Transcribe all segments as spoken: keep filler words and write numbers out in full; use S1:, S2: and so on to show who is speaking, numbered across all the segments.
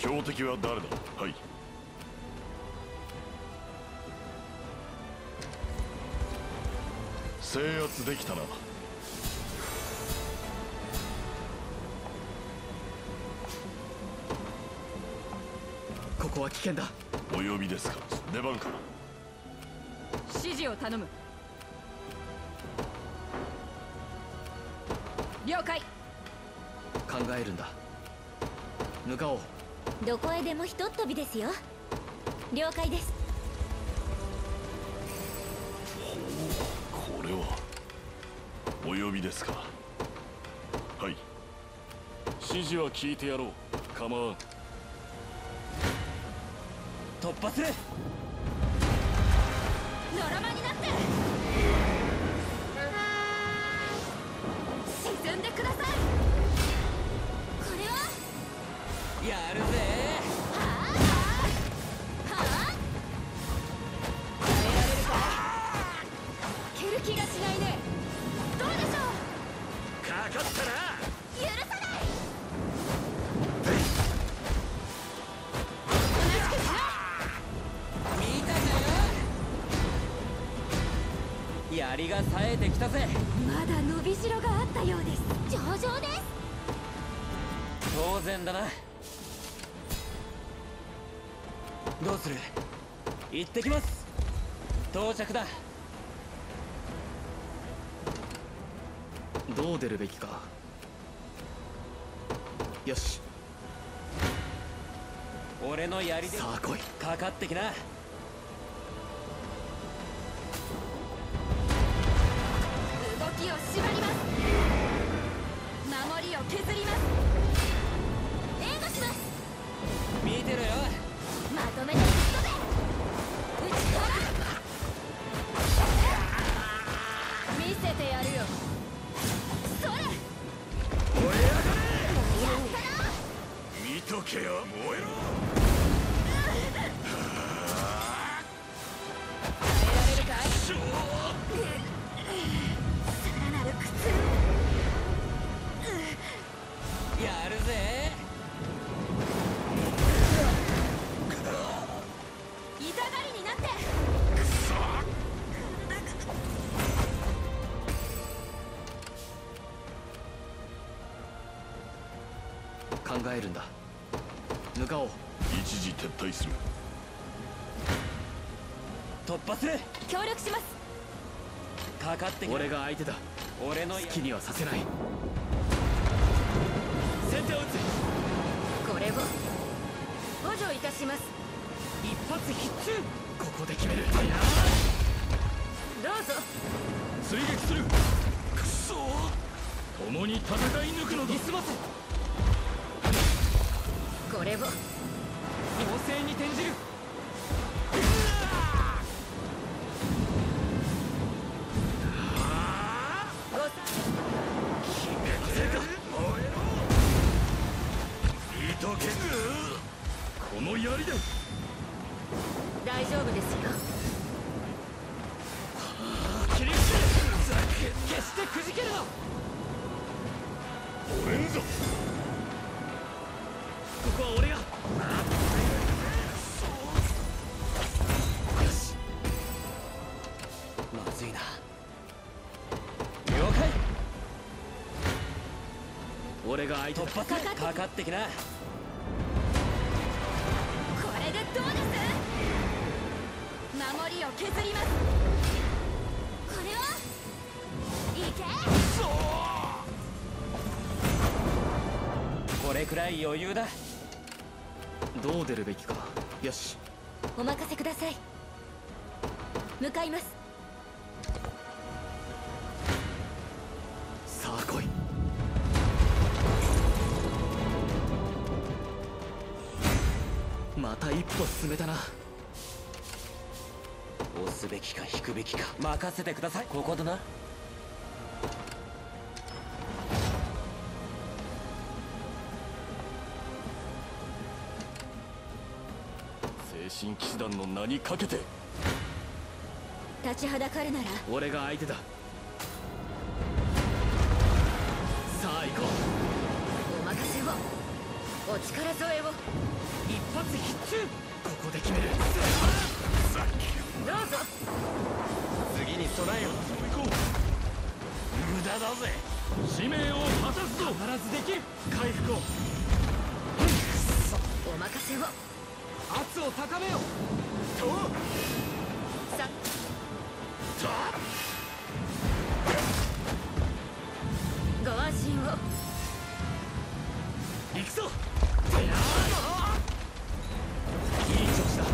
S1: 標的は誰だ。はい。制圧できたな。
S2: ここは危険だ。
S1: お呼びですか。出番か。
S3: 指示を頼む。了解。
S2: 考えるんだ。向かおう。
S4: どこへでもひとっ飛びですよ。了解です。
S1: ほう、これはお呼びですか。はい。指示は聞いてやろう。構わん。
S2: 突破する。
S3: ドラマになって沈んでください。これは
S2: やるぜ。
S3: はあはあ耐えられるか。負ける気がしないね。どうでしょう。
S2: かかったな。
S3: 許さない。
S2: 槍が冴えてきたぜ。
S3: まだ伸びしろがあったようです。
S4: 上々です。
S2: 当然だな。どうする。行ってきます。到着だ。どう出るべきか。よし。俺の槍でさあ来い。かかってきな。
S3: 動きを縛ります。守りを削ります。
S4: 援護します。
S2: 見てろよ。
S4: まとめて吹っ飛べ。打ち込
S3: 見せてやるよ。
S4: それ。
S2: 燃え上がれ。
S4: やったな。
S1: 見とけよ。燃えろ。
S3: 耐えられるかい。
S1: しょー。
S3: さらなる苦痛。
S2: やるぜ。
S3: 痛がりになって。
S2: 考えるんだ。向かおう。
S1: 一時撤退する。
S2: 突破する。
S3: 協力します。
S2: かかってきな。俺が相手だ。俺の好きにはさせない。先手を打つ。
S3: これを補助いたします。
S2: 一発必中。ここで決める。
S3: どうぞ。
S2: 追撃する。くそー。共に戦い抜くのだ。すませ。
S3: これを
S2: 攻勢に転じる。
S3: ごさ
S2: 決めてか。燃えろ。見とけ。この槍で
S3: 大丈夫ですよ。
S2: 切り口。決してくじけるな。
S1: 折れんぞ。
S2: ここは俺が。よし。まずいな。了解。俺が相手。突破かかってきな。
S3: これでどうです。守りを削ります。
S4: これはいけ。
S2: これくらい余裕だ。どう出るべきか。よし。
S4: お任せください。向かいます。
S2: さあ来い。また一歩進めたな。押すべきか引くべきか任せてください。ここだな。
S1: 精神騎士団の名にかけて。
S4: 立ちはだかるなら
S2: 俺が相手だ。さあ行こ
S3: お任せを。 お力添えを。
S2: 一発必中。ここで決める。
S3: どうぞ。
S2: 次に備えよ。行こう。無駄だぜ。使命を果たすぞ。必ずできる。回復を。
S3: お任せを。
S2: 圧を高めよ。と
S3: さご安心を。
S2: 行くぞ。いい調子だ。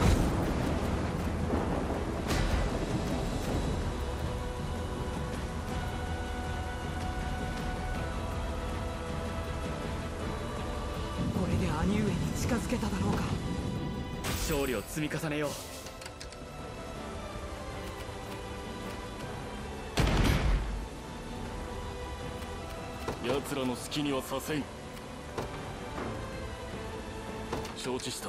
S2: これで兄上に近づけただろうか。勝利を積み重ねよう。
S1: 奴らの隙にはさせん。承知した。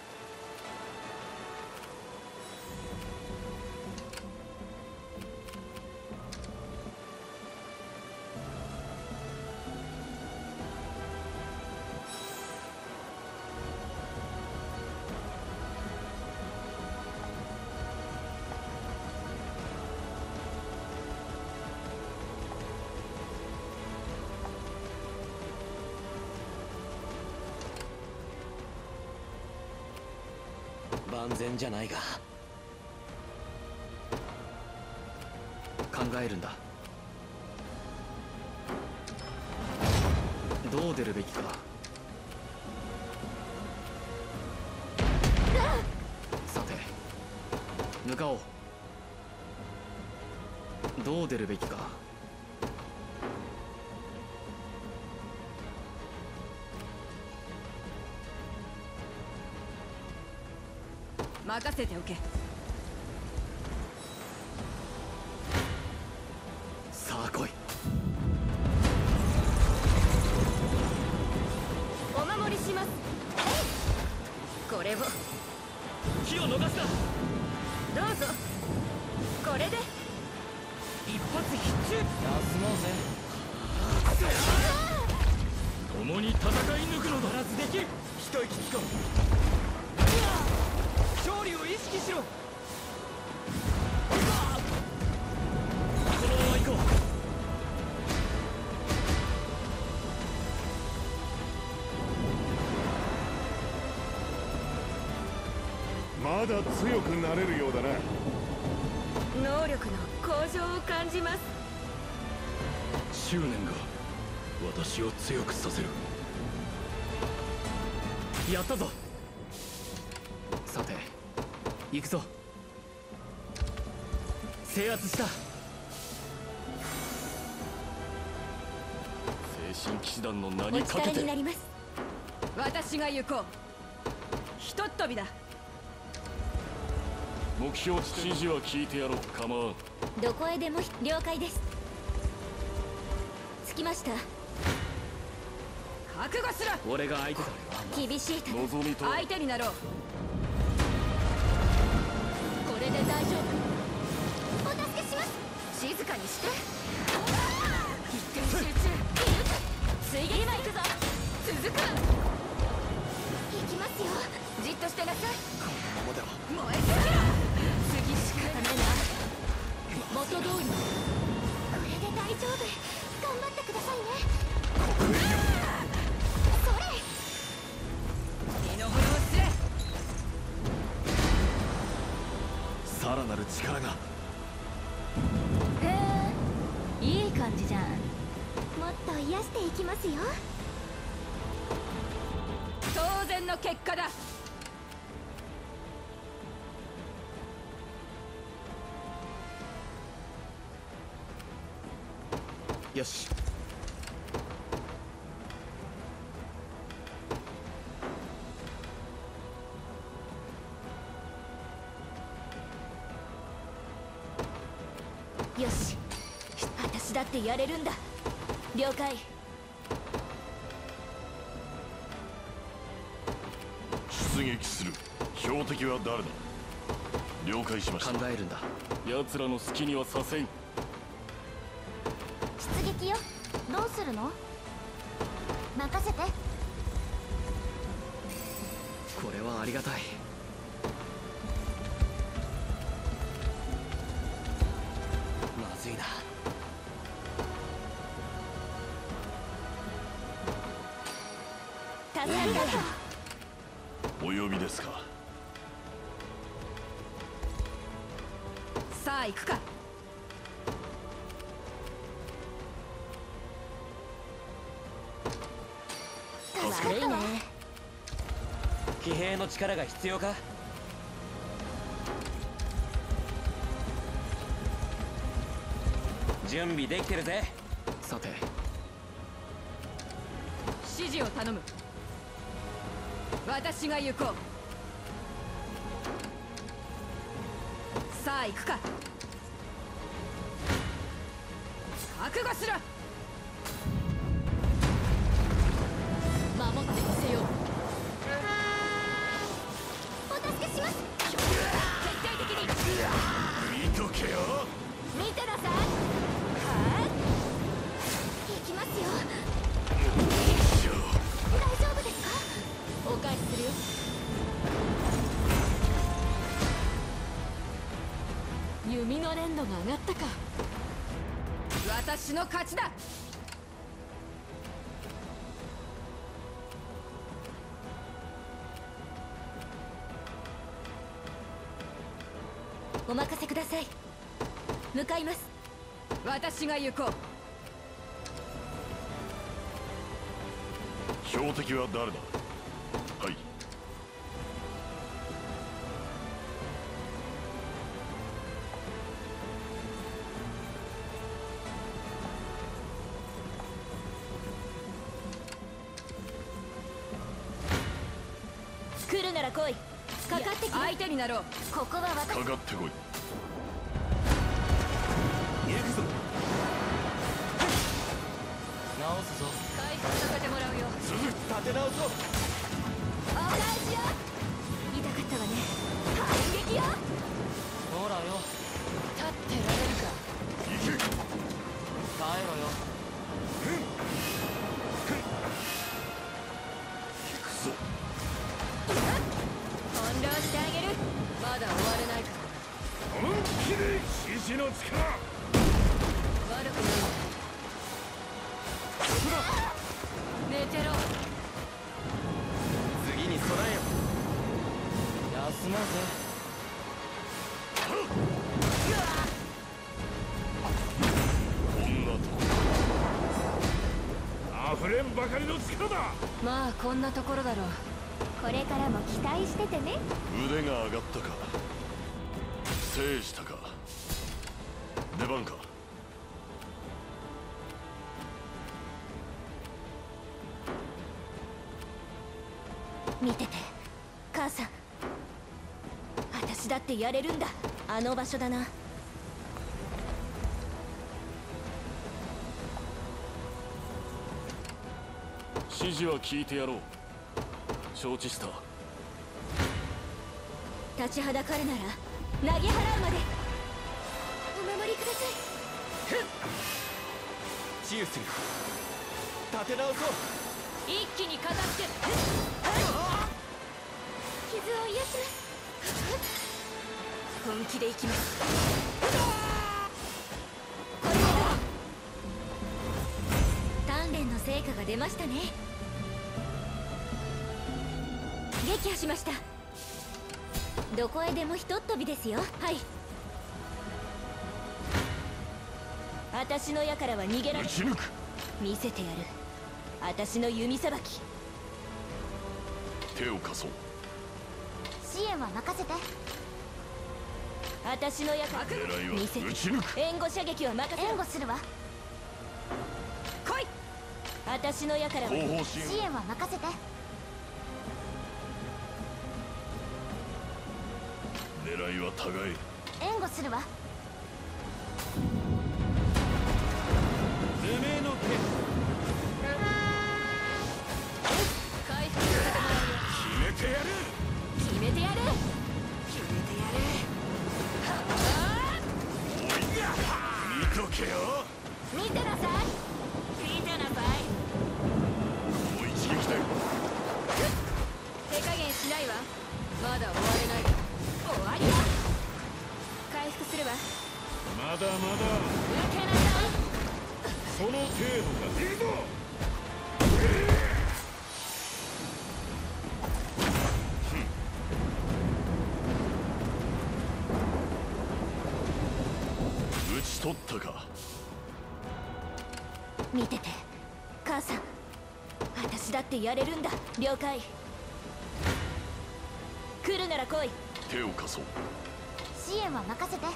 S2: 万全じゃないが考えるんだ。どう出るべきか。さて向かおう。どう出るべきか。
S3: 任せておけ。
S2: さあ来い。
S3: お守りします。これを。
S2: 気を逃すな。
S3: どうぞ。これで
S2: 一発必中。休もうぜ。共に戦い抜くのだ。必ずできる。一息つこう。勝利を意識しろ。このまま行こ
S5: う。まだ強くなれるようだな。
S3: 能力の向上を感じます。
S1: 執念が私を強くさせる。
S2: やったぞ。さて行くぞ。制圧した。
S1: 精神騎士団の名
S4: お
S1: にかけて。
S4: 力になります。
S3: 私が行こう。ひとっ飛びだ。
S1: 目標地点指示は聞いてやろう。構わん。
S4: どこへでも了解です。着きました。
S3: 覚悟しろ。
S2: 俺が相手だ。
S4: 厳しい戦い。
S1: 望みとは
S3: 相手になろう。これで大丈夫。お助けします。静かにして。一点集中。水撃今行くぞ。続く。行きますよ。じっとしてなさい。
S2: このままでは。
S3: 燃え尽きろ。次しかダメな。元通り。これで大丈夫。頑張ってくださいね。それ。身の程を知れ。
S1: さらなる力が。
S4: へえ、いい感じじゃん。もっと癒していきますよ。
S3: 当然の結果だ。
S2: よし。
S4: よし、私だってやれるんだ。了解。
S1: 出撃する。標的は誰だ。了解しました。
S2: 考えるんだ。
S1: 奴らの好きにはさせん。
S4: 出撃よ。どうするの？任せて。
S2: ありがたい。まずいな。
S3: 助かったよ。
S1: お呼びですか。
S3: さあ行くか。
S1: 助か
S3: 悪いね。
S2: 騎兵の力が必要か。準備できてるぜ。さて、
S3: 指示を頼む。私が行こう。さあ行くか。覚悟しろ。守ってみせよう。お助けします。徹底的に
S1: 見とけよ。
S3: 見てなさい。はあ、行きますよ。大丈夫ですか。お返しするよ。弓の連度が上がったか。私の勝ちだ。お任せください。向かいます。私が行こう。
S1: 標的は誰だ。はい。
S3: 来るなら来い。かかってきて。相手になろう。ここは私。
S1: かかってこい。
S2: 行くぞ。直すぞ。
S3: 回復させてもらうよ。
S2: 立て直そう。
S3: お返しよ。痛かったわね。反撃よ。
S2: ほらよ。
S3: 立ってられるか。
S1: 行け。
S2: 帰ろよ。
S1: 行くぞ。
S3: 翻弄してあげる。まだ終われないから。
S5: 本気で獅子の力。
S3: 悪くない。寝てろ。
S2: 次に備えよ。休もうぜ。
S1: こんなとこ。
S5: 溢れんばかりの力だ。
S3: まあこんなところだろう。
S4: これからも期待しててね。
S1: 腕が上がったか。制したか。出番か。
S3: 見てて母さん。私だってやれるんだ。あの場所だな。
S1: 指示は聞いてやろう。承知した。
S3: 立ちはだかるなら投げ払うまで。お守りください。
S2: 治癒する。立て直そう。
S3: 一気に片付ける。傷を癒します。本気でいきます。これだ。鍛錬の成果が出ましたね。撃破しました。どこへでもひとっ飛びですよ。はい。私の矢からは逃げられ
S1: 撃ち抜く。
S3: 見せてやる。私の弓さばき。
S1: 手を貸そう。
S4: 支援は任せて。
S3: 私の矢から
S1: 狙いは
S3: 見せて。
S1: 撃ち抜く。
S3: 援護射撃は任せ
S4: 援護するわ。
S3: 来い。私の矢からは
S1: 後方支援。
S4: 支援は任せて。
S1: 狙いは互い。
S4: 援護するわ。
S2: 無名の剣。
S3: 回復させてもらうよ。
S1: 決めてやる。
S3: 決めてやる。決めてやる。
S1: おい。見とけよ。
S3: 見てなさい。見てなさい。
S1: もう一撃だよ。
S3: 手加減しないわ。 まだ終われない。終わりだ。回復するわ。
S5: まだまだ
S3: 抜けなさい。
S5: その程度か。いいぞ。
S1: 討ち取ったか。
S4: 見てて母さん、私だってやれるんだ。了解。来るなら来い。
S1: 手を貸そう。
S4: 支援は任せて。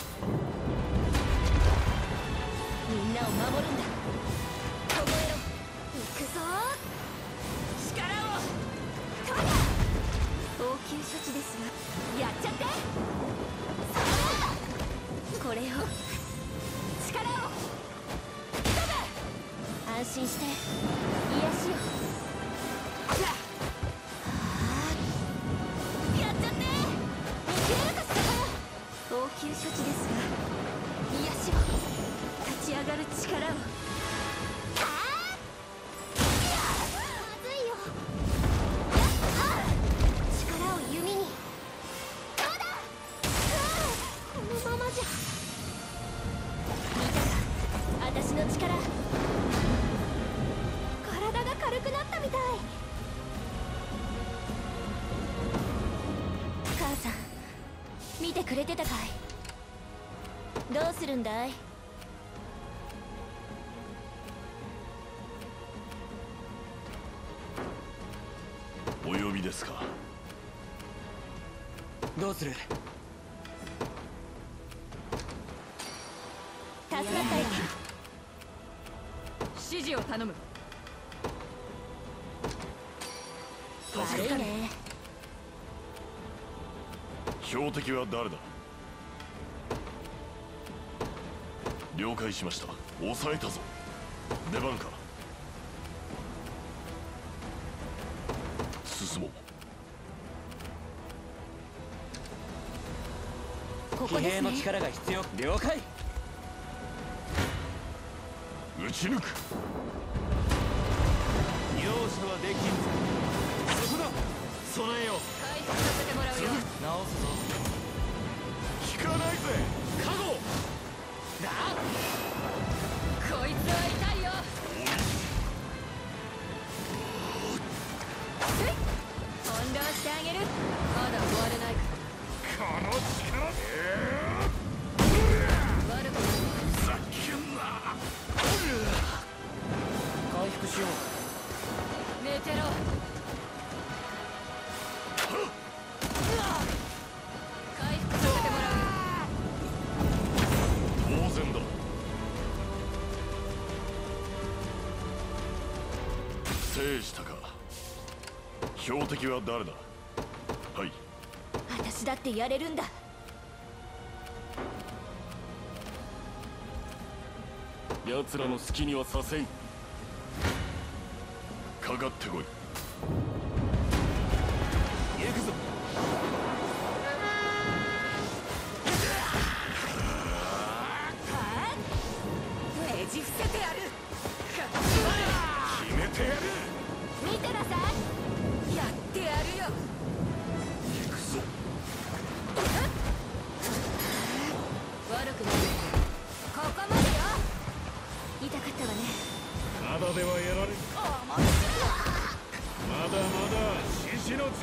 S4: みんなを守るんだ。凍えろ。行くぞ。力を。そうだ。応急処置ですわ。やっちゃって。そうだ。これを。力を。そうだ。安心して癒しよ。じゃあやっちゃって。いけるかしら。応急処置ですが癒しを。立ち上がる力を。ああまずいよ。力を弓に。そうだ。このままじゃ。見たか私の力。体が軽くなったみたい。母さん見てくれてたかい。どうするんだい。
S1: お呼びですか。
S2: どうする。
S4: 助かったよ。
S3: 指示を頼む。
S4: 悪いね。
S1: 標的は誰だ。了解しました。抑えたぞ。出番か。進もう。
S4: ここ
S2: 騎兵の
S4: ですね。
S2: 力が必要。了解。
S1: 撃ち抜く。
S5: 容赦はできんぞ。そこだ。
S2: 備えよう。
S3: 回復させてもらうよ。
S2: 直すぞ。
S5: 聞かないぜ。
S2: 加護だ。
S3: こいつは痛いよ。翻弄してあげる。まだ終われないか
S5: この力で。
S3: ら。悪くない。
S5: ふざけんな。
S2: 回復しよう。
S3: 寝てろ。回復させてもらうよ。
S1: 当然だ。制したか。標的は誰だ。はい。
S4: 私だってやれるんだ。
S1: 奴らの好きにはさせん。かかってこい。
S5: 行くぞ。
S3: ねじ伏せてやる。
S5: 決めてやる。
S4: 見てなさい。
S3: やってやるよ。
S1: 行くぞ。
S3: 悪くない。ここまでよ。
S4: 痛かったわね。
S5: まだではやられん。まだまだ獅子の力。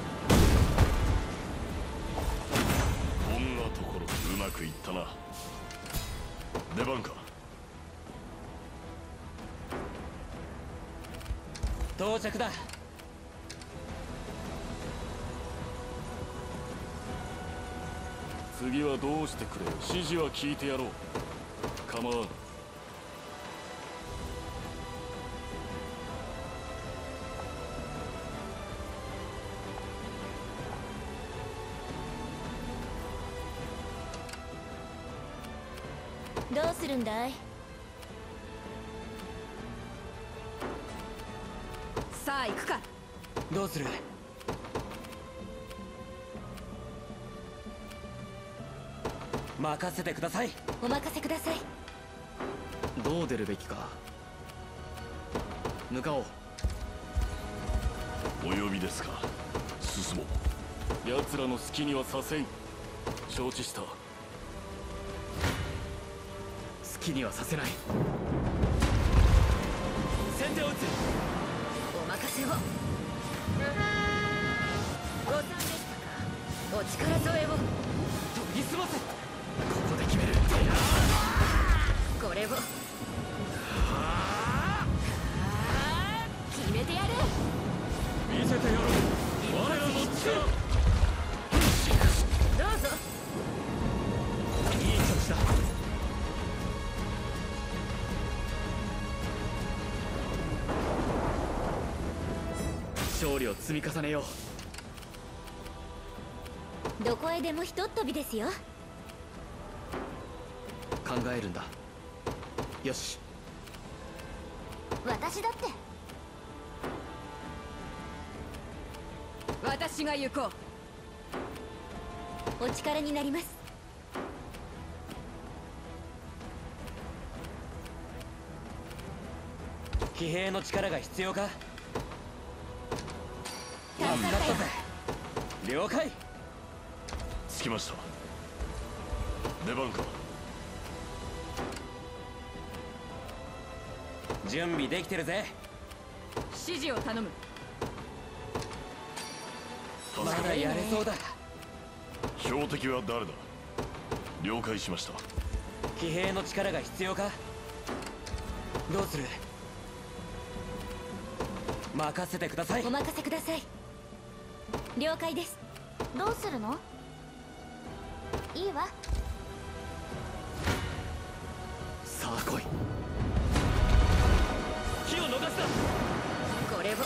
S1: こんなところでうまくいったな。出番か。
S2: 到着だ。
S1: 次はどうしてくれ。指示は聞いてやろう。構わん。
S4: どうするんだい。
S3: さあ行くか。
S2: どうする。任せてください。
S4: お任せください。
S2: どう出るべきか。向かおう。
S1: お呼びですか。進もう。 奴らの好きにはさせん。承知した。
S2: 好きにはさせない。先手を打つ。
S3: お任せを。ご参でしたか。お力添えを。
S2: 研ぎ澄ませ。ここで決める。
S3: これを決めてやる。
S2: 見せてやろう。我らの力。
S3: どうぞ。
S2: いい調子だ。勝利を積み重ねよう。
S4: どこへでもひとっ飛びですよ。
S2: 考えるんだ。よし。
S4: 私だって。
S3: 私が行こう。
S4: お力になります。
S2: 騎兵の力が必要か。
S4: 助かったよ。
S2: 了解。
S1: 着きました。出番か。
S2: 準備できてるぜ。
S3: 指示を頼む。
S1: 助かっ
S2: まだやれそうだ。
S1: た。標的は誰だ。了解しました。
S2: 騎兵の力が必要か。どうする。任せてください。
S4: お任せください。了解です。どうするの？いいわ。
S2: さあ来い。火を逃すな。
S3: これを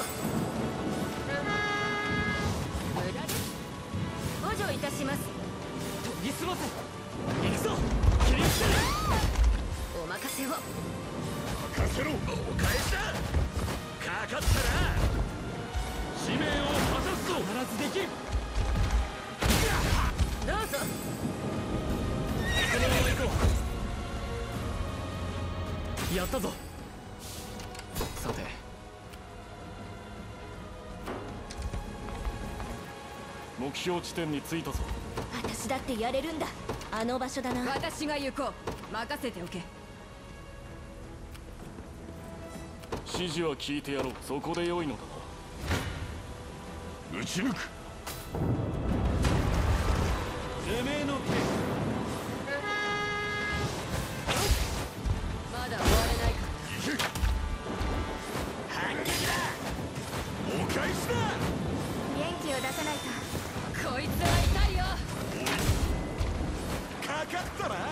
S3: 無駄です。補助いたします。
S2: 研ぎ澄ませ。行くぞ。切り捨てる。
S3: お任せを。
S1: 任せろ。
S2: お返しだ。かかったな。使命を果たすぞ。必ずできる。
S3: どうぞ。
S2: このまま行こう。やったぞ。さて
S1: 目標地点に着いたぞ。
S4: 私だってやれるんだ。あの場所だな。
S3: 私が行こう。任せておけ。
S1: 指示は聞いてやろう。そこで良いのだな。撃ち抜く。
S2: てめえの
S3: まだ終われないか。
S1: 行け。
S2: 反撃だ。
S1: お返しだ。
S4: 元気を出さないと。
S3: こいつは痛いよ。
S2: かかったな。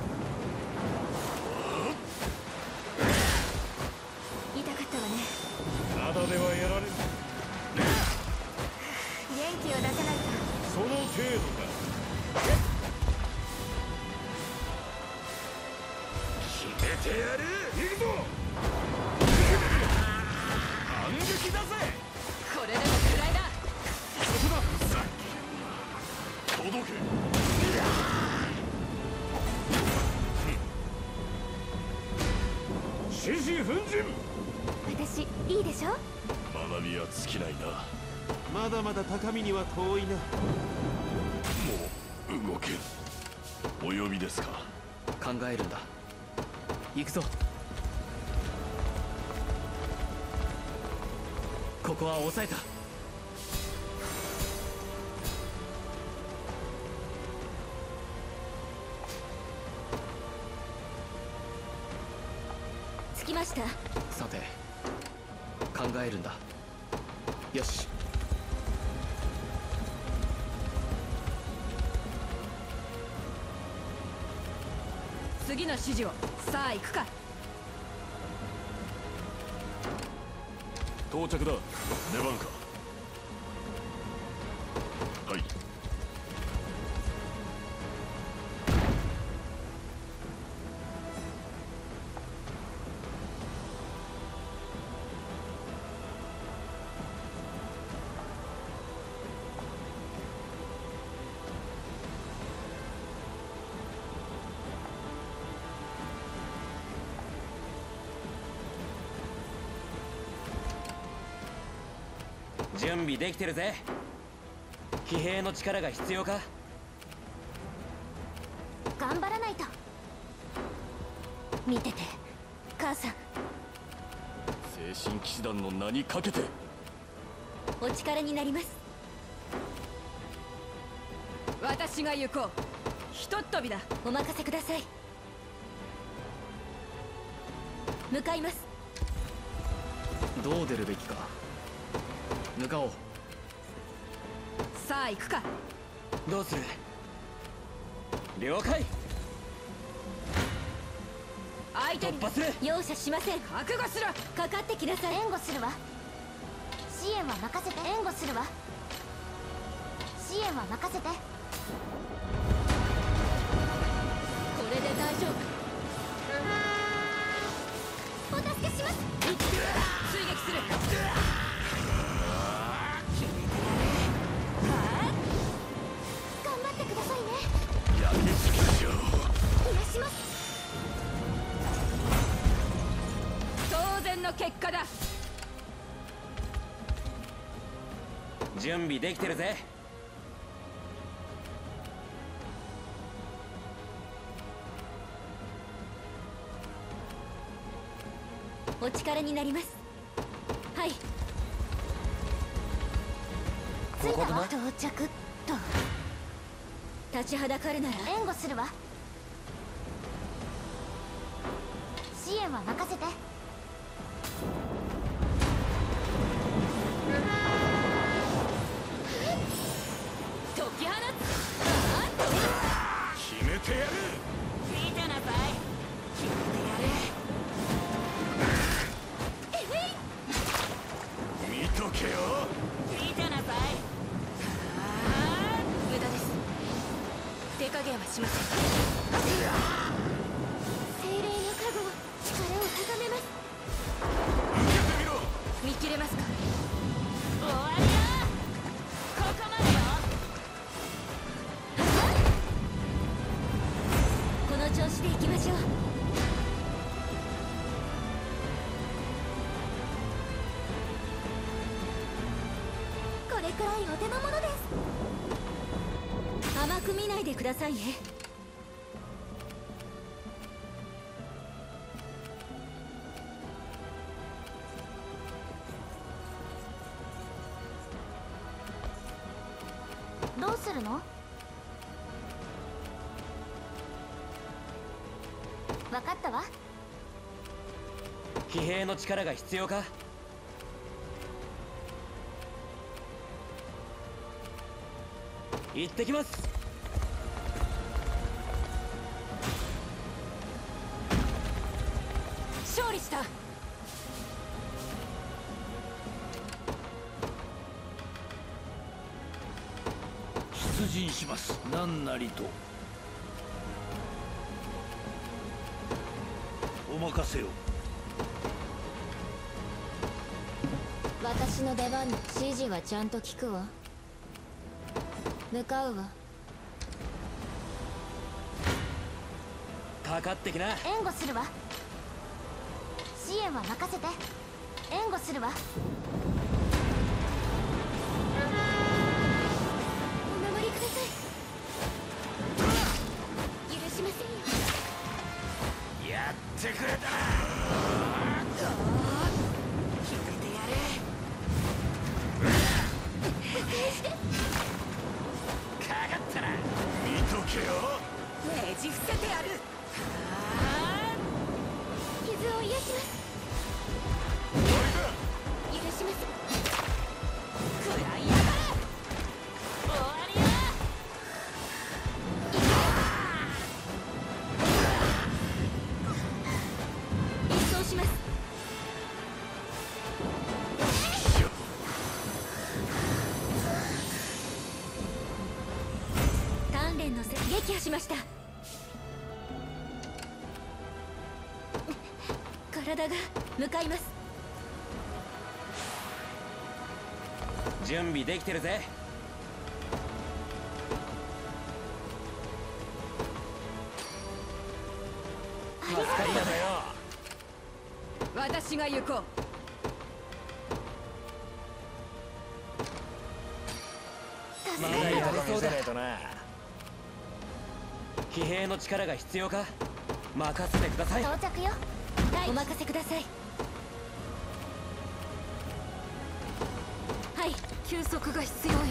S4: 痛かったわね。
S5: ただではやられる。
S4: 元気を出さないと。
S5: その程度だ。
S2: 決めてやる。
S5: 行くぞ。
S2: 反撃だぜ。
S3: これでもくらいだ。
S1: 届け。
S5: 獅子奮陣。
S4: 私いいでしょ。
S1: 学びは尽きないな。
S6: まだまだ高みには遠いな。
S1: もう動けん。お呼びですか。
S2: 考えるんだ。行くぞ。ここは抑えた。
S4: 着きました。
S2: さて考えるんだ。よし。
S3: 次の指示を。さあ行くか。
S1: 到着だ。出番か。はい。
S2: 準備できてるぜ。 騎兵の力が必要か。
S4: 頑張らないと。見てて母さん。
S1: 精神騎士団の名にかけて。
S4: お力になります。
S3: 私が行こう。ひとっ飛びだ。
S4: お任せください。向かいます。
S2: どう出るべきか。向かおう。
S3: さあ行くか。
S2: どうする。了解。
S3: 相手に
S2: 突破する。
S4: 容赦しません。
S3: 覚悟しろ。
S4: かかってきなさい。援護するわ。支援は任せて。援護するわ。支援は任せて。
S3: これで大丈夫。
S4: お助けします。
S3: 追撃する。
S4: 頑張ってくださいね。
S1: 焼けつけよう。
S4: 癒します。
S3: 当然の結果だ。
S2: 準備できてるぜ。
S4: お力になります。はい。着いたわ。到着っと。立ちはだかるなら援護するわ。支援は任せて。
S3: 解き放つ。
S1: 決めてやる。
S3: 見てなさい。決めてやれ。
S1: 見とけよ。
S3: 見てなさい。無駄です。手加減はしません。
S4: 精霊の加護、力を高めます。
S1: 受けてみろ。
S3: 見切れますか。終わりよ。ここまでよ。
S4: この調子でいきましょう。これくらいお手の物です。甘く見ないでくださいね。どうするの？分かったわ。
S2: 騎兵の力が必要か。行ってきます。
S3: 勝利した。
S7: 出陣します。何なりとお任せを。
S4: 私の出番の指示はちゃんと聞くわ。向かうわ。
S2: かかってきな。
S4: 援護するわ。支援は任せて。援護するわ。お守りください。許しませんよ。
S2: やってくれたな。
S3: 決めてやれ。
S4: 返して。
S2: かかったな。
S1: 見とけよ。
S3: ねじ伏せてやる。
S4: 傷を癒します。
S1: 終わりだ。
S4: 許します。
S3: 食らいやがれ。終わりよ。
S4: 一掃します。鍛錬のせ撃破しました。体が向かいます。
S2: 準備できてるぜ。助かったぜよ。
S3: 私が行こう。
S4: 助
S2: まだやりそうだとな。騎兵の力が必要か。任せてください。
S4: 到着よ。お任せください。はい、休息が必要よ。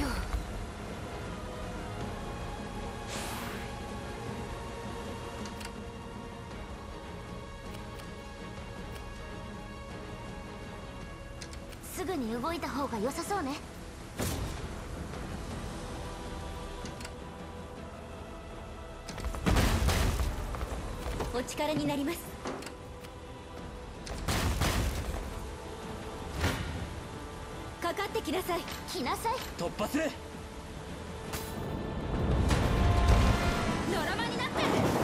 S4: すぐに動いた方が良さそうね。お力になります。かかってきなさい。来なさい。
S2: 突破する。
S4: ドラマになって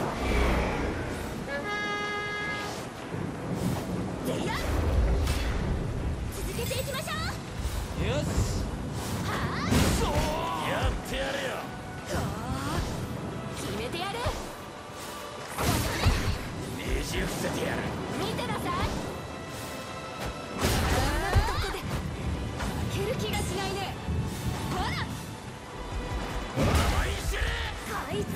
S4: ゼリア続けていきましょう。
S2: よし、
S4: はあ、
S2: やってやるよ。
S4: 決めてやる。
S2: ねじ伏せてやる。
S4: 見てなさい。こんなとこで負ける気がしないね。ほら
S2: 甘いし
S4: こいつ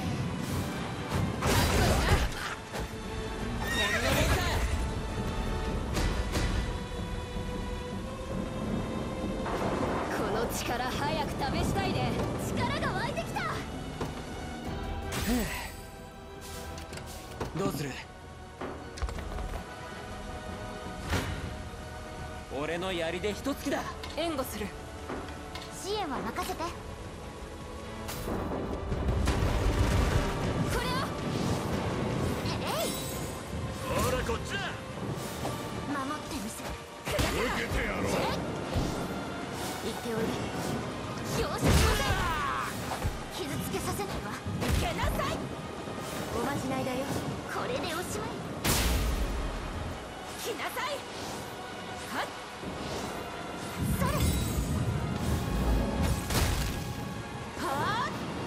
S4: この力早く試したいね。力が湧いてきた。
S2: どうする。俺の槍で一突きだ。
S4: 援護する。支援は任せて。これをえい。
S2: ほらこっちだ。
S4: 守ってみせる。受けてやろう。言っておいで。容赦しません。傷つけさせないわ。受けなさい。おまじないだよ。これでおしまい。来なさい。はっそれ。はあは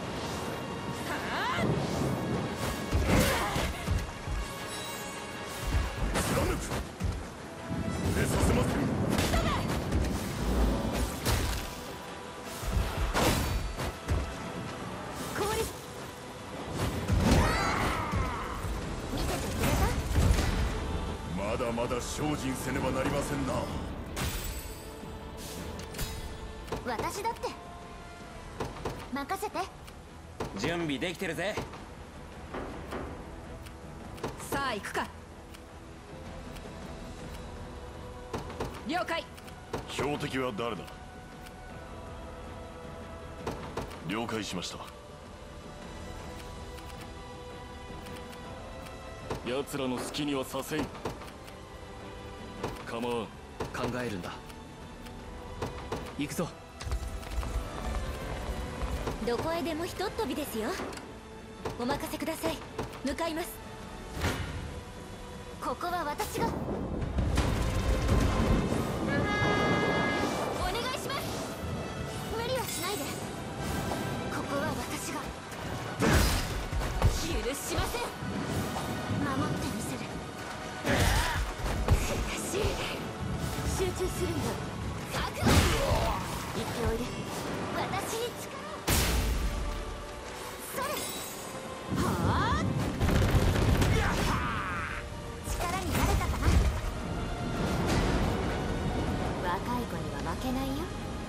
S4: あ
S5: 貫く。触れさせません。
S4: 氷見ててくれた。
S5: まだまだ精進せねばなりませんな。
S4: 私だって任せて。
S2: 準備できてるぜ。
S4: さあ行くか。了解。
S1: 標的は誰だ。了解しました。奴らの好きにはさせん。構わん。
S2: 考えるんだ。行くぞ。
S4: どこへでもひとっ飛びですよ。お任せください。向かいます。ここは私が。お願いします。無理はしないで。ここは私が。許しません。守ってみせる。悔しい。集中するんだ。覚悟。言っておいで。私に力を。それ。はあ。力になれたかな。若い子には負けないよ。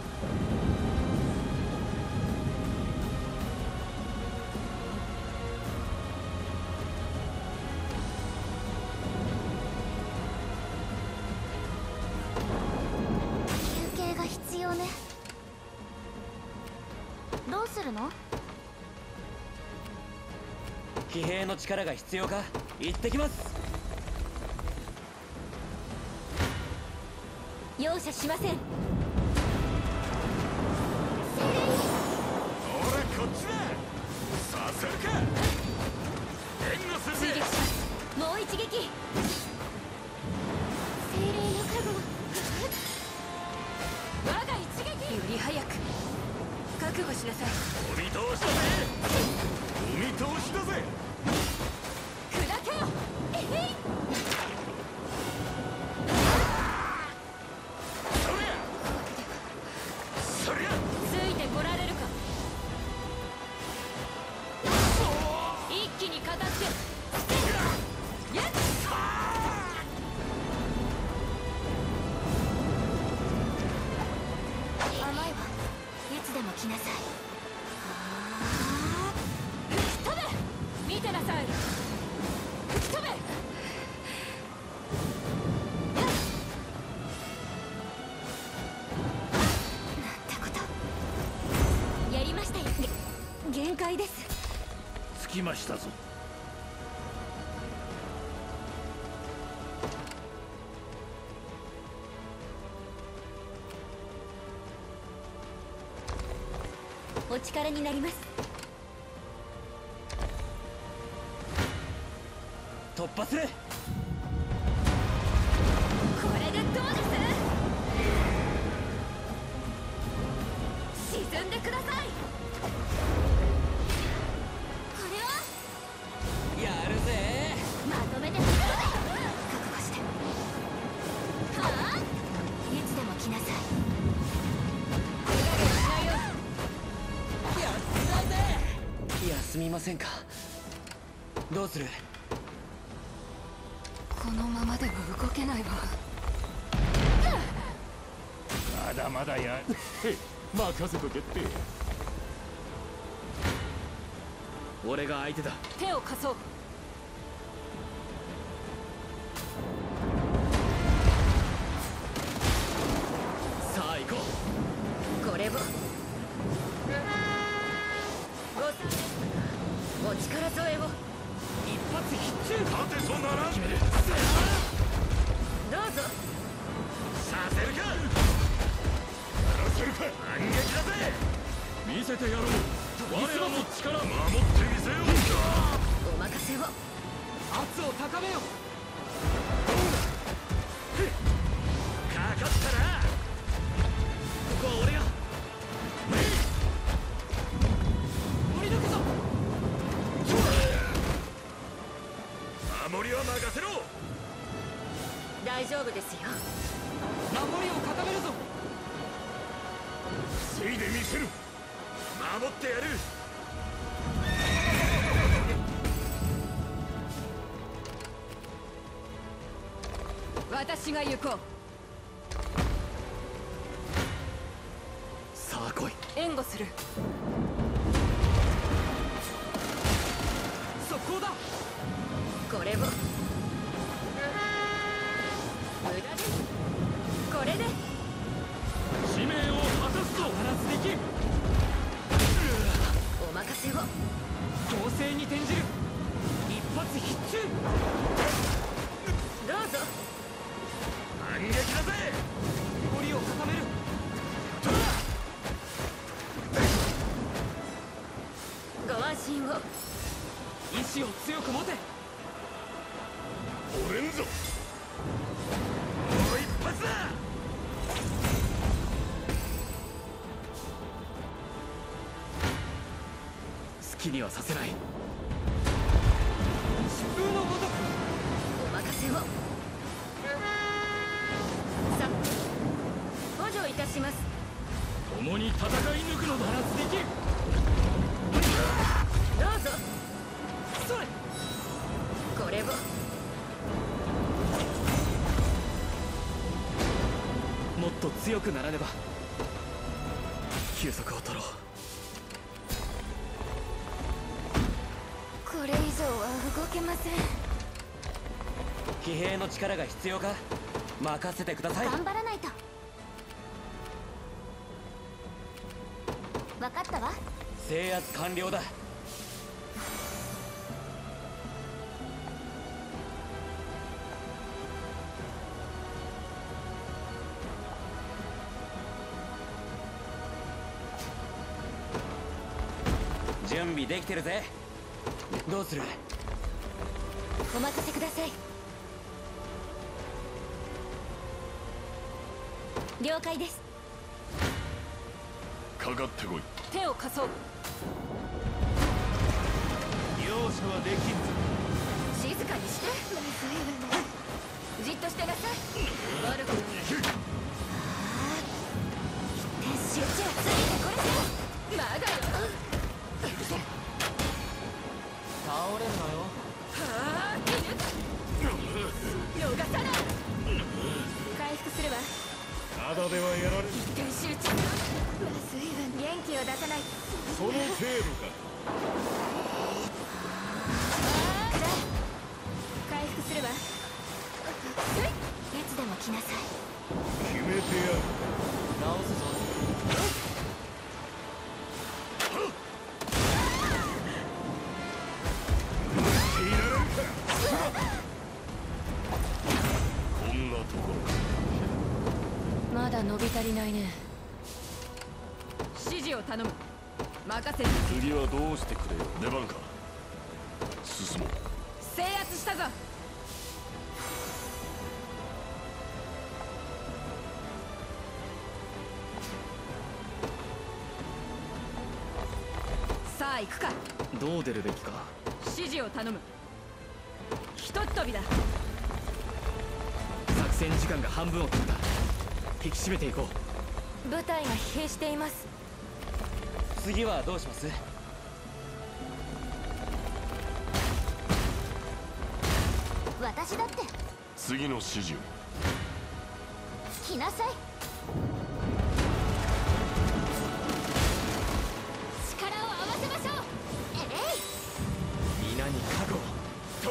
S4: 休憩が必要ね。どうするの？
S2: 騎兵の力が必要か。行ってきます。
S4: 容赦しません。
S2: ほらこっちだ。させるか。援護するぜ。
S4: 追撃します。もう一撃。精霊の加護。我が一撃。より早く覚悟しなさい。
S2: お見通しだぜ。お見通しだぜ。
S4: 砕けよ。えへい。
S2: そりゃそりゃ。
S4: ついてこられるか。 つでも来なさい。
S3: 吹き飛べ。見てなさい。吹き飛べ。
S4: 限界です。
S7: 着きましたぞ。
S4: お力になります。
S2: 突破する。
S3: これでどうです？沈んでください。
S2: やるぜ。
S3: まとめて覚悟して。はあ、
S4: いつでも来なさい。
S2: やったぜ。休みませんか。どうする？
S3: このままでは動けないわ。
S5: まだまだや
S1: 任せとけって。
S2: 俺が相手だ。
S3: 手を貸そう。
S2: さあ行こう。
S3: これをゴスお力添えを。
S2: 一発必中。
S1: 勝てとならん。決める。
S3: どうぞ。
S2: させるか。
S1: やらせるか。
S2: 反撃だぜ。
S1: 見せてやろう。我らの力守ってみせよう。
S3: お任せを。
S2: 圧を高めよ。かかったな。ここは俺が。盛り抜くぞ。
S1: 守りは任せろ。
S3: 大丈夫ですよ。
S2: 守りを固めるぞ。
S1: 防いでみせる。守ってやる。
S3: 私が行こう。
S2: さあ来い。
S3: 援護する。
S2: 速攻だ。
S3: これを無駄です。これで
S1: 使命を果たすぞ。
S2: 必ずできる。
S3: お任せを。
S2: 攻勢に転じる。一発必中。
S3: どうぞ。
S2: 反撃だぜ。守りを固める。
S3: ご安心を。
S2: 意志を強く持て。
S1: 折れんぞ。
S2: もう一発だ。好きにはさせない。疾風のごとく。
S3: お任せを。さ補助いたします。
S1: 共に戦い抜くのだ。
S2: 必ずできる。
S3: どうぞ。
S2: それ。
S3: これを
S2: もっと強くならねば。休息を取ろう。
S4: これ以上は動けません。
S2: 騎兵の力が必要か。任せてください。
S4: 頑張らないと。分かったわ。
S2: 制圧完了だ。準備できてるぜ。どうする？
S4: お任せください。了解です。
S1: かかってこい。
S3: 手を貸そう。
S6: 容赦はできんぞ。
S3: 静かにして。じっとしてなさい。悪くない。
S4: 集中ついてこれで。
S3: まだよ。
S2: 倒れるなよ。
S3: はあ、逃がさない。
S4: 回復するわ。
S5: ただではやられる。
S3: 一点集中。
S4: 元気
S3: 出さない。
S5: その程度か。
S3: 回復するわ。いつでも来なさい。
S5: 決めてやる。
S2: 直すぞ。
S1: こんなところ。
S3: まだ伸び足りないね。
S4: 指示を頼む。任せる。
S1: 次はどうしてくれよ。出番か。進もう。
S4: 制圧したぞ。さあ行くか。
S2: どう出るべきか。
S4: 指示を頼む。ひとっ飛びだ。
S2: 作戦時間が半分を取った。引き締めていこう。
S3: 部隊が疲弊しています。
S2: 次はどうします？
S3: 私だって
S1: 次の指示を。
S3: 来なさい。力を合わせましょう。えれい。
S2: 皆に覚悟と。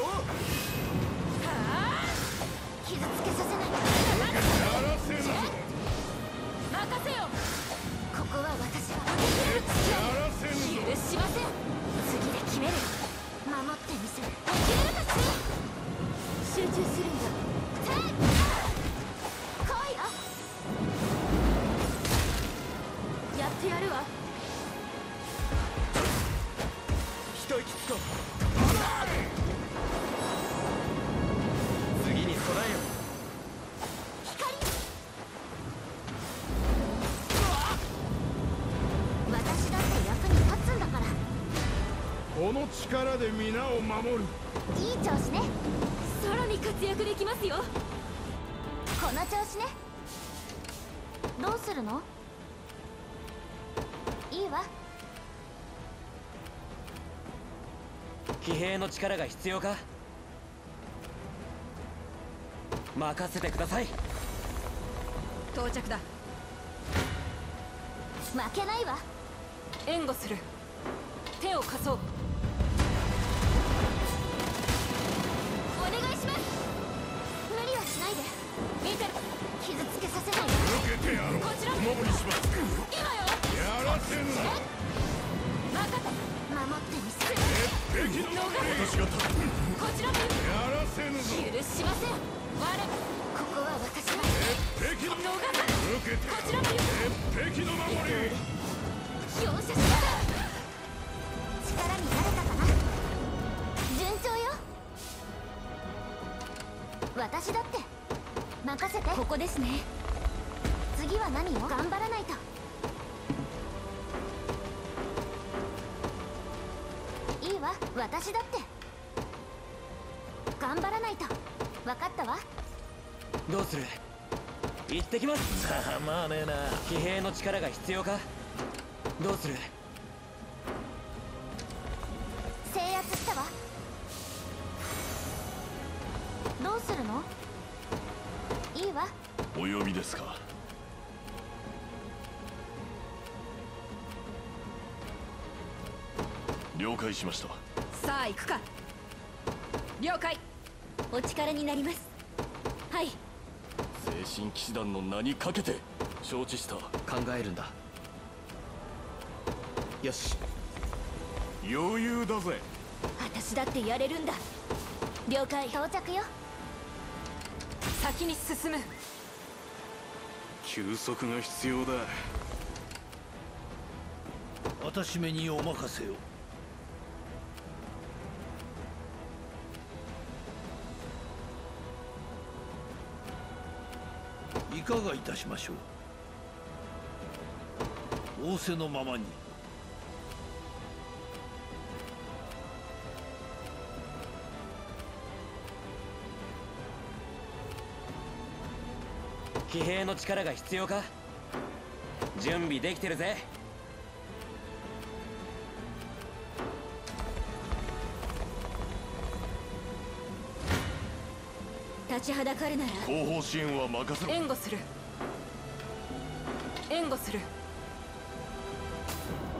S3: 傷つけさせない。
S5: やらせるぞ。
S3: 任せよ。ここは私が
S5: やらせるぞ。
S3: 許しません。次で決める。守ってみせる。起きれるかし集中するんだ。てっ来いよ。やってやるわ。
S2: 一息つこう。次に備えよ。
S3: 私だって役に立つんだから。
S5: この力で皆を守る。
S3: いい調子ね。さらに活躍できますよ。この調子ね。どうするの？いいわ。
S2: 騎兵の力が必要か？任せてください。
S4: 到着だ。
S3: 負けないわ。
S4: 援護する。手を貸そう。
S3: お願いします。無理はしないで。見てる。傷つけさせないで。
S5: 受けてやろう。
S3: こちら
S5: お守りします。
S3: 今よ。
S5: やらせるぞ。
S3: 任せ守ってみせる。
S5: 敵の守り。
S1: 私が立つ。
S3: こちらも
S5: やらせぬぞ。
S3: 許しません。我ここは私が
S5: 敵の
S3: 逃さ
S5: 受けて
S3: こちらも
S5: 敵の守り。
S3: 容赦しません。力になれたかな。順調よ。私だって任せて。ここですね。次は何を頑張らないと。いいわ。私だって頑張らないと。分かったわ。
S2: どうする？行ってきます。
S7: たまねえな。
S2: 騎兵の力が必要か？どうする？
S3: 制圧したわ。どうするの？いいわ。
S1: お呼びですか。了解しました。
S4: さあ行くか。了解。
S3: お力になります。はい。
S1: 精神騎士団の名にかけて。承知した。
S2: 考えるんだ。よし。
S5: 余裕だぜ。
S3: 私だってやれるんだ。了解。到着よ。
S4: 先に進む。
S5: 休息が必要だ。
S7: 私めにお任せを。いかがいたしましょう。仰せのままに。
S2: 騎兵の力が必要か？準備できてるぜ。
S3: 立ちはだかるなら
S1: 後方支援は任せろ。
S4: 援護する。援護する。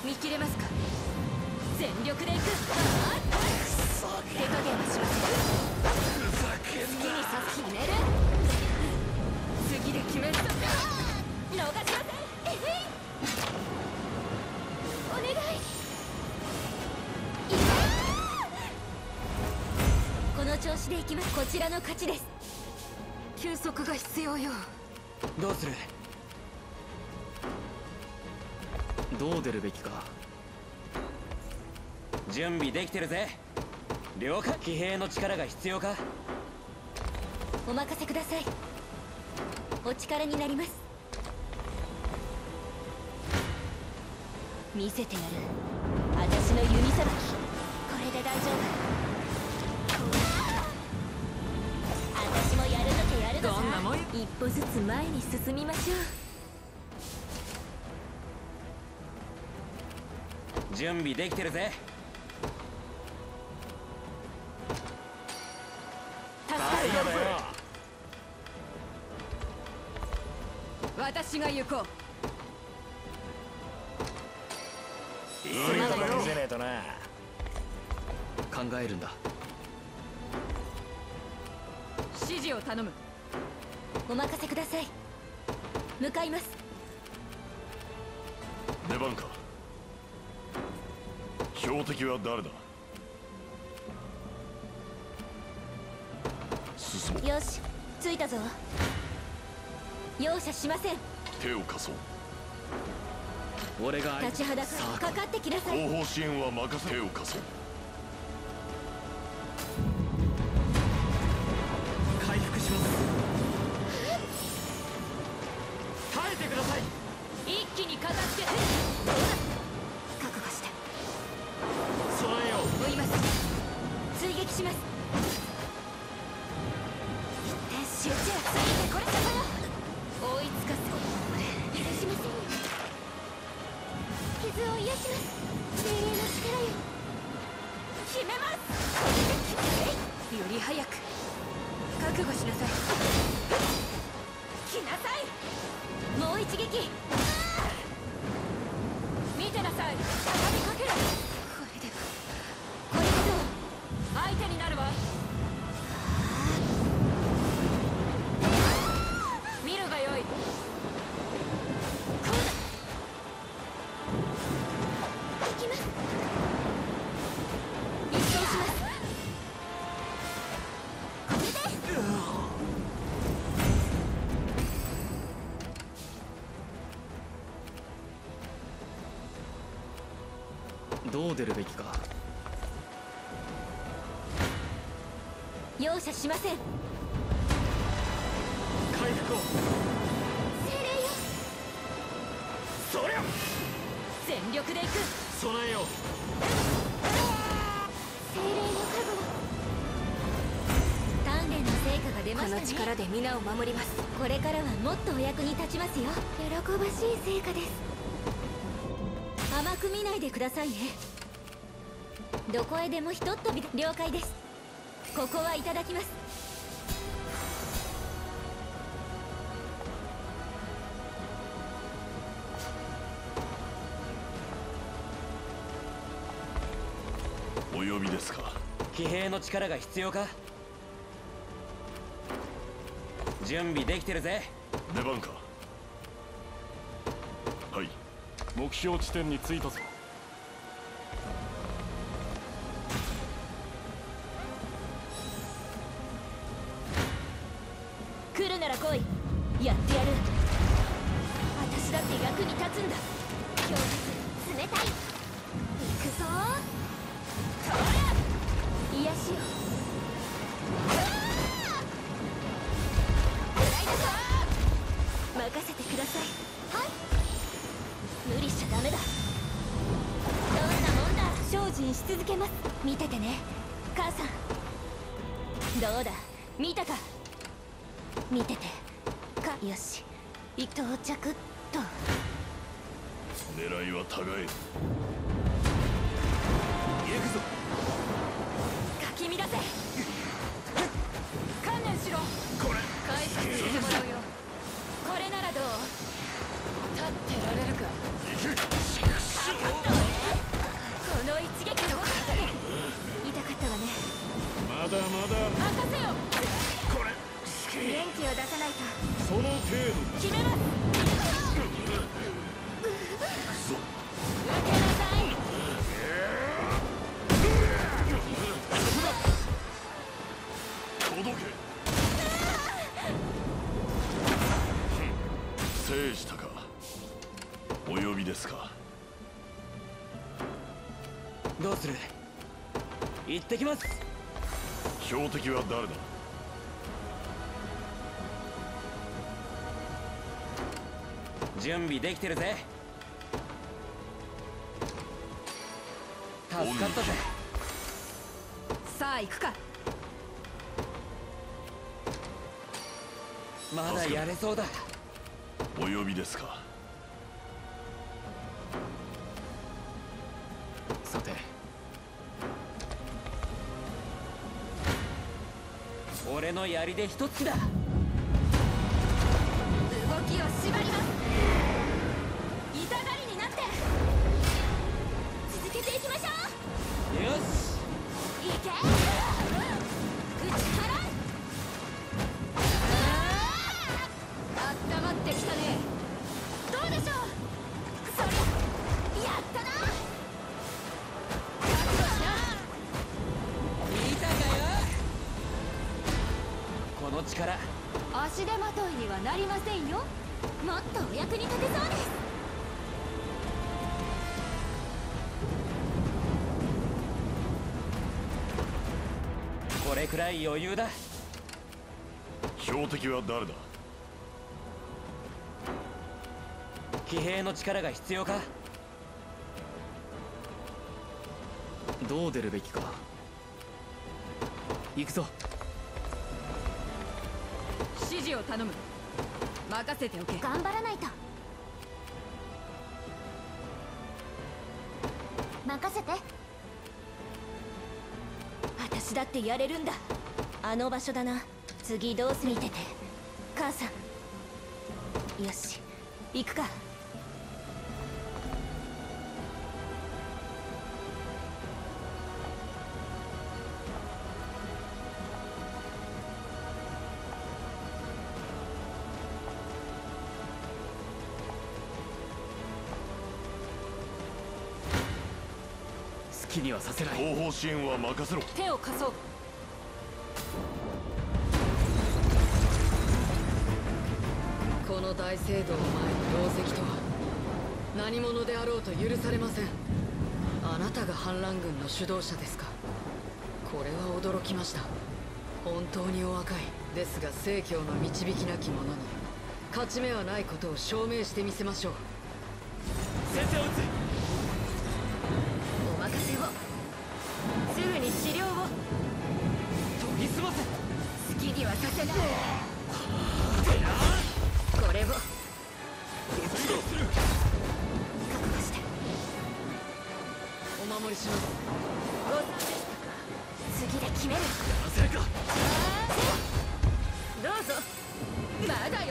S3: 見切れますか。全力でいく。手加減はしません。好きにさ決める。次で決める。逃しません。お願い。この調子でいきます。こちらの勝ちです。休息が必要よ。
S2: どうする？どう出るべきか。準備できてるぜ。了解。騎兵の力が必要か。
S3: お任せください。お力になります。見せてやる。私の弓さばき。これで大丈夫。私もやるときやるとさ。どんなもん？一歩ずつ前に進みましょ
S2: う。準備できてるぜ。
S3: 助かるよ。私が行こう。
S1: いいとこ見せねえとな。
S2: 考えるんだ。
S3: 指示を頼む。お任せください。向かいます。
S1: 出番か。標的は誰だ。進む。
S3: よし、着いたぞ。容赦しません。
S1: 手を貸そう。
S2: 俺が
S3: 立ちはだかかかってきなさい。
S1: 後方支援は任せ。手を貸そう。
S2: 回復します。耐えてください。
S3: 一気に片付けて。覚悟して。
S2: 備えよう。
S3: 追います。追撃します。一点集中。ついてこれそこよ。追いつかせ。許しませんよ。傷を癒します。精霊の力よ。決めます。より早く覚悟しなさい。来なさい。もう一撃。見てなさい。畳みかける。これではこれでどう。相手になるわ。見るがよい。こうだ。行きます。一掃します。これで
S2: どう出るべきか。
S3: 容赦しません。
S2: 回復を。
S3: 精霊よ。
S2: そりゃ
S3: 全力で行く。
S2: 備えよう。
S3: 精霊の加護。鍛錬の成果が出ましたね。この力で皆を守ります。これからはもっとお役に立ちますよ。喜ばしい成果です。甘く見ないでくださいね。どこへでもひとっ飛びで。了解です。ここはいただきます。
S1: お呼びですか。
S2: 騎兵の力が必要か。準備できてるぜ。
S1: 出番か。はい。目標地点に着いたぞ。
S3: 来るなら来い。やってやる。私だって役に立つんだ。強烈冷たい。行くぞ。そら癒しよ。プライドさ。任せてください。はい。無理しちゃダメだ。どんなもんだ。精進し続けます。見ててね母さん。どうだ見たか。見ててか。よし到着と。
S1: 狙いは互え。
S2: 行くぞ。
S3: かき乱せ。観念しろ。
S2: これ
S3: 回復してもらうよ。これならどう。立ってられるか。かかったわよ。
S5: まだまだ
S3: 任せよ。
S5: これ
S4: 元気を出さないと。
S5: その程度
S3: 決めます。受けなさい。
S1: 届け。制したか。お呼びですか。
S2: どうする？行ってきます。
S1: 標的は誰だ。
S2: 準備できてるぜ。助かったぜ。
S3: さあ行くか。
S2: まだやれそうだ。
S1: お呼びですか。
S2: さて、俺の槍で一つだ。
S3: 動きを縛ります。痛がりになって続けていきましょう。
S2: よし、
S3: いけ。打ち払う。あったまってきたね。どうでしょう。それやったな。覚悟しな。
S2: 見たかよ。この力、
S3: 足手まといにはなりませんよ。もっとお役に立てそうです。
S2: これくらい余裕だ。
S1: 標的は誰だ。
S2: 騎兵の力が必要か。どう出るべきか。行くぞ。
S3: 指示を頼む。任せておけ。
S4: 頑張らないと。任せて。私だってやれるんだ。あの場所だな。次どうする？見てて母さん。よし、行くか。
S2: 好きにはさせない。
S1: 後方支援は任せろ。
S3: 手を貸そう。この大聖堂の前の狼藉とは何者であろうと許されません。あなたが反乱軍の主導者ですか。これは驚きました。本当にお若いですが聖教の導きなき者に勝ち目はないことを証明してみせましょう。
S2: 先生を撃つ。
S3: お任せを。すぐに治療を。
S2: 研ぎ澄ませ。
S3: 好きにはさせない。これを
S4: 覚悟して。
S3: お守りします。ご参でしたか。
S4: 次で決める。
S2: 忘れか。
S3: どうぞ。まだよ。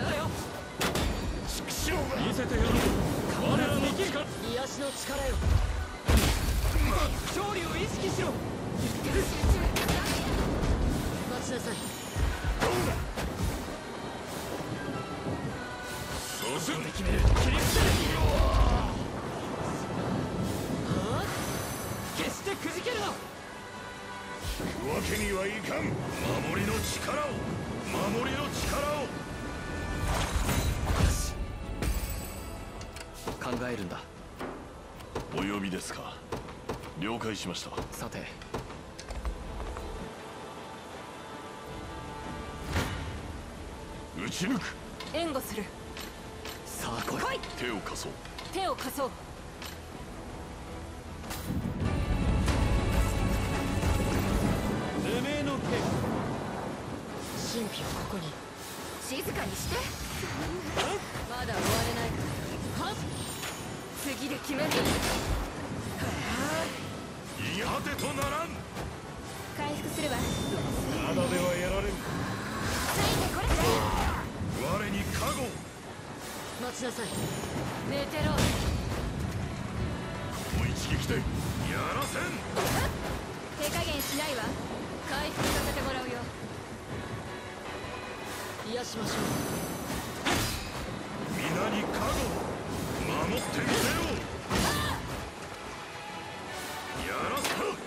S2: 見せてやろう。我らできるか。
S3: 癒しの力よ。
S2: 勝利を意識しろ。
S3: 待ちなさい。
S1: そうする。
S2: 決める。切り伏せる。決してくじけるな。
S5: わけにはいかん。
S1: 守りの力を。守りの力を。
S2: 考えるんだ。
S1: お呼びですか。了解しました。
S2: さて、
S1: 撃ち抜く。
S3: 援護する。
S2: さあ来い。
S3: 来い。
S1: 手を貸そう。
S3: 手を貸そう。
S6: 無名の剣。
S3: 神秘をここに。静かにして。まだ終われないから。はっ。次で決める。
S1: い果てとならん。
S4: 回復するわ。
S5: ただではやられん。
S4: ついてこれ。
S1: 我に加護。
S3: 待ちなさい。寝てろ。
S1: この一撃でやらせん。
S3: 手加減しないわ。 回復させてもらうよ。癒しましょう。
S6: 皆に加護守ってみせよ。やらせろ。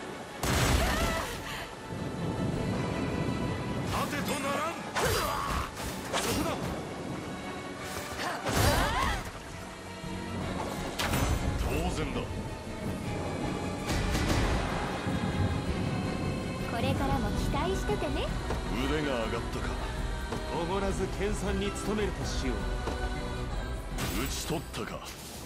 S6: 盾とならん。そこだ。
S1: 当然だ。
S4: これからも期待しててね。
S1: 腕が上がったか。
S6: おごらず研鑽に努めるとしよう。
S1: 討ち取ったか。